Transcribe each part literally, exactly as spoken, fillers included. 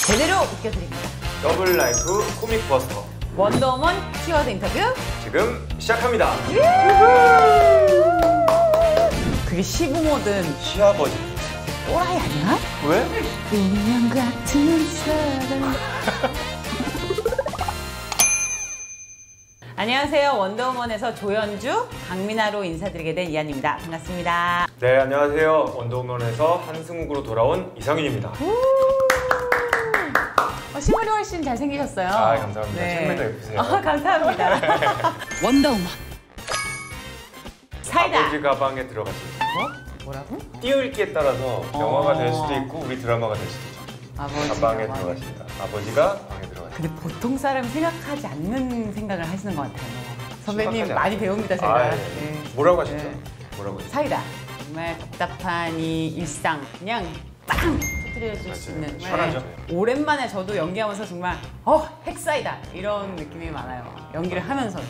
제대로 웃겨드립니다. 더블 라이프 코믹 버스터 원더우먼 키워드 인터뷰 지금 시작합니다. 그게 시부모든 시아버지 또라이 아니야? 왜? 인형 같은 사람. 안녕하세요. 원더우먼에서 조연주, 강민아로 인사드리게 된 이한입니다. 반갑습니다. 네, 안녕하세요. 원더우먼에서 한승욱으로 돌아온 이상윤입니다. 어, 실물이 훨씬 잘생기셨어요. 아, 감사합니다. 실물도 예쁘세요. 아, 감사합니다. 원더우먼 사이다. 아버지 가방에 들어가십니다. 뭐? 뭐라고? 띄어읽기에 따라서 영화가 될 수도 어. 있고 우리 드라마가 될 수도 있죠. 아버지 가방에 가방. 들어가십니다. 아버지가 방에 들어가십니다. 근데 보통 사람이 생각하지 않는 생각을 하시는 것 같아요. 선배님 심각하지 많이 않아요. 배웁니다, 제가. 아, 예. 네. 뭐라고 하셨죠? 네. 뭐라고 하셨죠? 사이다. 정말 답답한 이 일상 그냥 빵 터뜨려줄 수 있는. 시원하죠? 네. 오랜만에 저도 연기하면서 정말 어 핵사이다 이런 느낌이 많아요. 연기를 하면서도.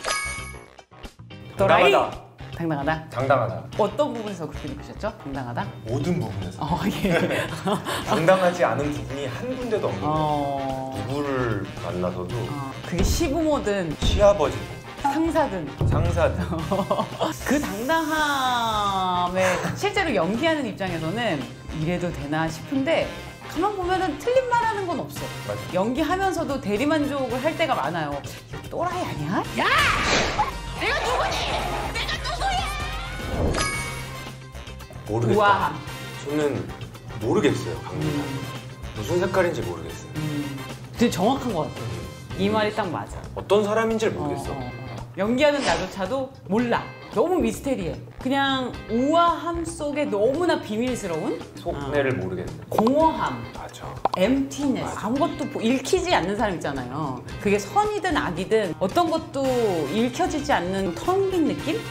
또라이? 당당하다. 당당하다. 당당하다. 어떤 부분에서 그렇게 느끼셨죠? 당당하다? 모든 부분에서. 어, 예. 당당하지 않은 부분이 한 군데도 없는 거예요. 어... 누구를 만나서도 어, 그게 시부모든 시아버지, 상사든 상사든 그 당당함에 실제로 연기하는 입장에서는 이래도 되나 싶은데 가만 보면은 틀린 말 하는 건 없어. 맞아. 연기하면서도 대리만족을 할 때가 많아요. 이거 또라이 아니야? 야! 내가 누구니? 내가 누구야? 모르겠다. 우아함. 저는 모르겠어요. 강민아. 음. 무슨 색깔인지 모르겠어요. 음, 되게 정확한 것 같아요. 이 말이 딱 맞아. 어떤 사람인지를 모르겠어. 어, 어, 어. 연기하는 나조차도 몰라. 너무 미스테리해. 그냥 우아함 속에 너무나 비밀스러운 속내를 어. 모르겠네. 공허함, 맞아. 엠티네스. 맞아. 아무것도 보- 읽히지 않는 사람 있잖아요. 그게 선이든 악이든 어떤 것도 읽혀지지 않는 텅 빈 느낌?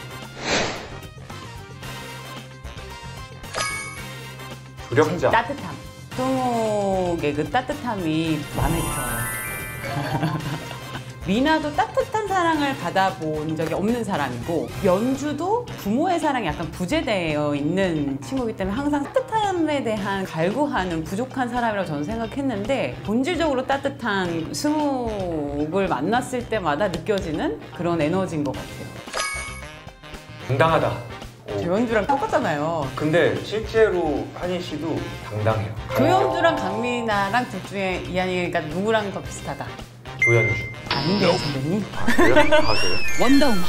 두렵자. 따뜻함. 동욱의 그 따뜻함이 마음에 들어요. 미나도 따뜻한 사랑을 받아본 적이 없는 사람이고 연주도 부모의 사랑이 약간 부재되어 있는 친구이기 때문에 항상 따뜻함에 대한 갈구하는 부족한 사람이라고 저는 생각했는데 본질적으로 따뜻한 승욱을 만났을 때마다 느껴지는 그런 에너지인 것 같아요. 당당하다. 오. 조연주랑 똑같잖아요. 근데 실제로 한희 씨도 당당해요. 조연주랑 강민아랑 둘 중에 이한이가 누구랑 더 비슷하다? 조연주. 아닌데요, 선배님? 아, 그래요? 아, 그래요? 원더우먼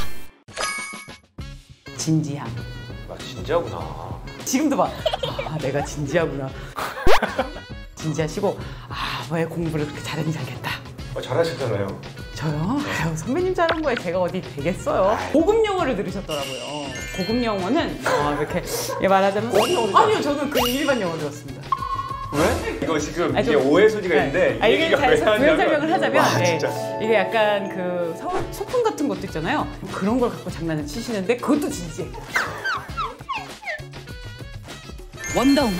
진지함. 아, 진짜구나. 지금도 봐. 아, 내가 진지하구나. 진지하시고 아, 왜 공부를 그렇게 잘했는지 알겠다. 아, 잘하셨잖아요. 저요? 아유, 선배님 잘한 거에 제가 어디 되겠어요? 고급 영어를 들으셨더라고요. 고급 영어는 어, 이렇게 예, 말하자면 고급 영어는 아니요, 저는 그 일반 영어 들었습니다. 왜? 이거 지금 아니, 이게 좀- 오해 소지가 있는데 아, 이 이게 얘기가 잘 왜 부연 하냐면 설명을 하자면 와, 네, 진짜. 이게 약간 그 서, 소품 같은 것도 있잖아요. 그런 걸 갖고 장난을 치시는데 그것도 진지해. 원더우먼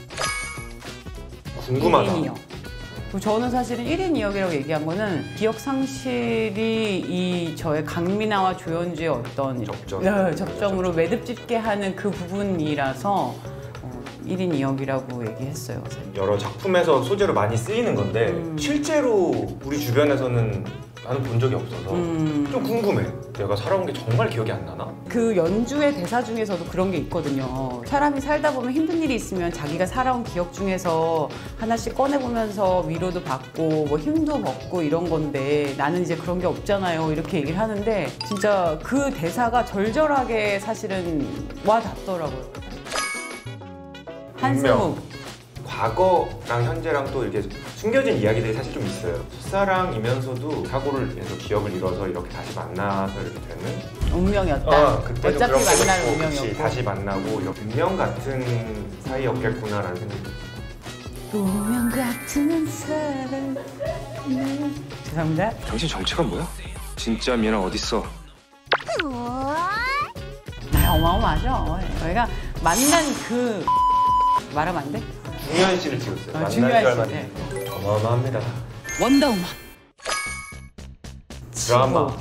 궁금하다. 일 인 이 역. 저는 사실은 일 인 이 역이라고 얘기한 거는 기억 상실이 이 저의 강민아와 조연주의 어떤 접점. 네, 접점으로 매듭 짓게 하는 그 부분이라서 어, 일 인 이 역이라고 얘기했어요. 여러 작품에서 소재로 많이 쓰이는 건데 음. 실제로 우리 주변에서는 나는 본 적이 없어서 음. 좀 궁금해. 내가 살아온 게 정말 기억이 안 나나? 그 연주의 대사 중에서도 그런 게 있거든요. 사람이 살다 보면 힘든 일이 있으면 자기가 살아온 기억 중에서 하나씩 꺼내보면서 위로도 받고 뭐 힘도 받고 이런 건데 나는 이제 그런 게 없잖아요. 이렇게 얘기를 하는데 진짜 그 대사가 절절하게 사실은 와 닿더라고요. 한승욱. 과거랑 현재랑 또 이렇게 숨겨진 이야기들이 사실 좀 있어요. 첫사랑이면서도 사고를 해서 기억을 잃어서 이렇게 다시 만나서 이렇게 되는 운명이었다. 어, 그때도 어차피 그렇게 만날 됐고, 운명이었고. 그치, 다시 만나고 이렇게 운명 같은 사이였겠구나라는 생각이 들어요. 운명 같은 사람. 네. 죄송합니다. 당신 정체가 뭐야? 진짜 미나 어딨어? 아, 어마어마하죠. 저희가 만난 그 말하면 안 돼? 중요한 씨를 찍었어요. 어, 만날 중요한 줄 씨, 알았는데 어마어마합니다. 원더우먼 드라마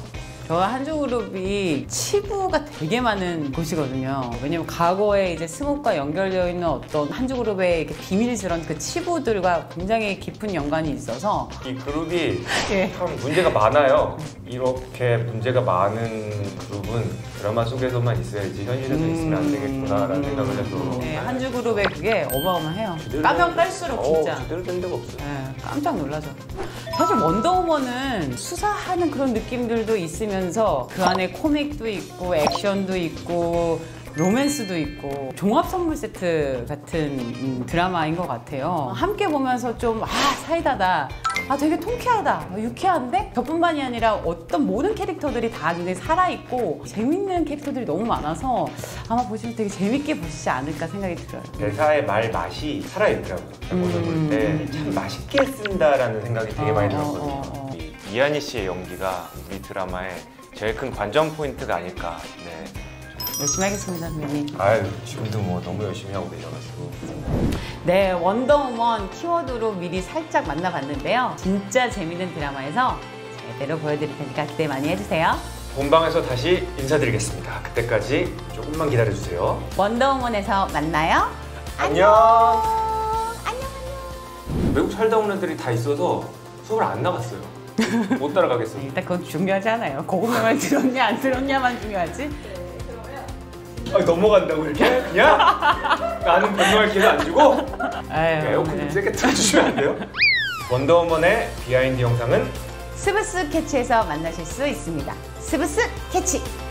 저 한주그룹이 치부가 되게 많은 곳이거든요. 왜냐면 과거에 이제 스모크와 연결되어 있는 어떤 한주그룹의 이렇게 비밀스러운 그 치부들과 굉장히 깊은 연관이 있어서 이 그룹이 예. 참 문제가 많아요. 이렇게 문제가 많은 그룹은 드라마 속에서만 있어야지 현실에서 음, 있으면 안 되겠구나라는 음, 생각을 해서 네, 한주그룹의 그게 어마어마해요. 제대로 까면 된- 깔수록 어, 진짜. 제대로 된 데가 없어요. 네, 깜짝 놀라죠. 사실 원더우먼은 수사하는 그런 느낌들도 있으면서 그 안에 코믹도 있고 액션도 있고 로맨스도 있고 종합 선물 세트 같은 음, 드라마인 것 같아요. 함께 보면서 좀 아 사이다다, 아 되게 통쾌하다, 어, 유쾌한데 저뿐만이 아니라 어떤 모든 캐릭터들이 다 굉장히 살아있고 재밌는 캐릭터들이 너무 많아서 아마 보시면 되게 재밌게 보시지 않을까 생각이 들어요. 대사의 말 맛이 살아있더라고요. 음. 볼 때 참 맛있게 쓴다라는 생각이 되게 많이 어, 들었거든요. 어, 어, 어. 이 이한희 씨의 연기가 우리 드라마의 제일 큰 관전 포인트가 아닐까. 네. 열심히 하겠습니다, 선배님. 아유, 지금도 뭐 너무 열심히 하고 계셔가지고. 네, 원더우먼 키워드로 미리 살짝 만나봤는데요. 진짜 재밌는 드라마에서 제대로 보여드릴 테니까 기대 많이 해주세요. 본방에서 다시 인사드리겠습니다. 그때까지 조금만 기다려주세요. 원더우먼에서 만나요. 안녕. 안녕. 외국 살다 온 애들이 다 있어서 수업을 안 나갔어요. 못 따라가겠어요. 일단 그건 중요하지 않아요. 고급명을 들었냐 안 들었냐만 중요하지. 아, 넘어간다고 이렇게? 그냥? 나는 변명할 기회를 안 주고? 아유, 에어컨 좀 네. 세게 틀어주시면 안 돼요? 원더우먼의 비하인드 영상은 스브스 캐치에서 만나실 수 있습니다. 스브스 캐치.